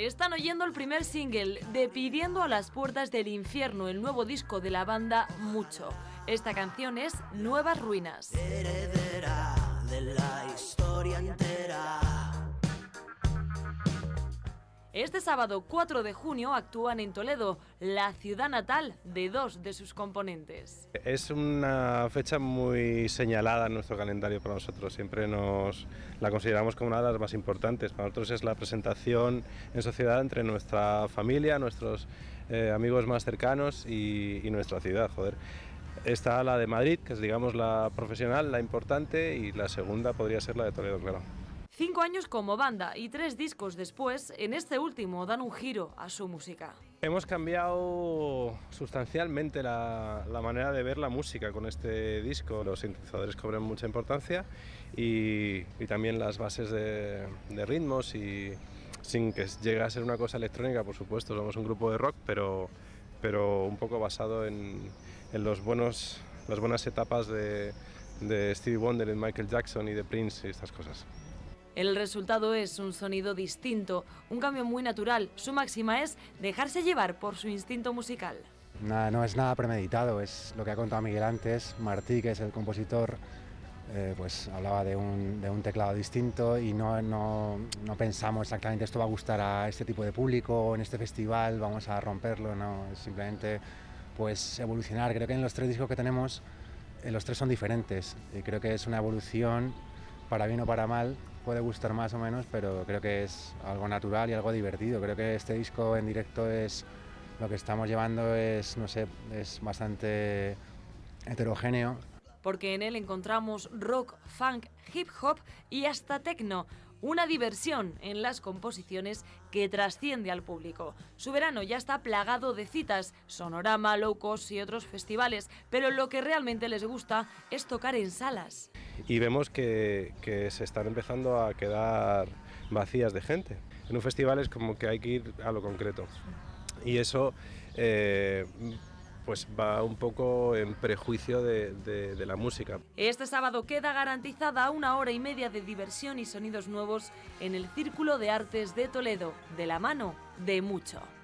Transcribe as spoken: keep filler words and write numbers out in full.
Están oyendo el primer single de Pidiendo a las puertas del infierno, el nuevo disco de la banda Mucho. Esta canción es Nuevas Ruinas. Heredera de la historia entera. Este sábado cuatro de junio actúan en Toledo, la ciudad natal de dos de sus componentes. Es una fecha muy señalada en nuestro calendario para nosotros, siempre nos la consideramos como una de las más importantes. Para nosotros es la presentación en sociedad entre nuestra familia, nuestros eh, amigos más cercanos y, y nuestra ciudad, joder. Está la de Madrid, que es digamos la profesional, la importante, y la segunda podría ser la de Toledo, claro. Cinco años como banda y tres discos después, en este último dan un giro a su música. Hemos cambiado sustancialmente la, la manera de ver la música con este disco. Los sintetizadores cobran mucha importancia y, y también las bases de, de ritmos, y sin que llegue a ser una cosa electrónica, por supuesto, somos un grupo de rock, pero, pero un poco basado en, en los buenos, las buenas etapas de, de Stevie Wonder, de Michael Jackson y de Prince y estas cosas. El resultado es un sonido distinto, un cambio muy natural. Su máxima es dejarse llevar por su instinto musical. Nada, no es nada premeditado, es lo que ha contado Miguel antes. Martí, que es el compositor, eh, pues hablaba de un, de un teclado distinto y no, no, no pensamos exactamente esto va a gustar a este tipo de público, en este festival vamos a romperlo, no, es simplemente pues evolucionar. Creo que en los tres discos que tenemos, eh, los tres son diferentes y creo que es una evolución, para bien o para mal. Puede gustar más o menos, pero creo que es algo natural y algo divertido. Creo que este disco en directo es lo que estamos llevando, es, no sé, es bastante heterogéneo. Porque en él encontramos rock, funk, hip hop y hasta techno, una diversión en las composiciones que trasciende al público. Su verano ya está plagado de citas, Sonorama, Low Cost y otros festivales, pero lo que realmente les gusta es tocar en salas. Y vemos que, que se están empezando a quedar vacías de gente. En un festival es como que hay que ir a lo concreto, y eso eh, pues va un poco en prejuicio de, de, de la música. Este sábado queda garantizada una hora y media de diversión y sonidos nuevos en el Círculo de Artes de Toledo, de la mano de Mucho.